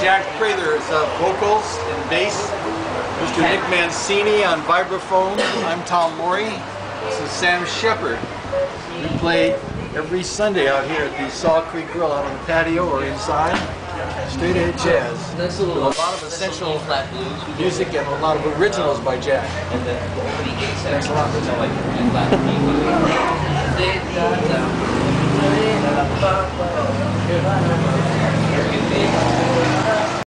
Jack Prather's vocals and bass. Mr. Nick Mancini on vibraphone. I'm Tom Morey. This is Sam Shepard. We play every Sunday out here at the Salt Creek Grille out on the patio or inside. Straight ahead jazz. With a lot of essential music and a lot of originals by Jack. Thanks a lot.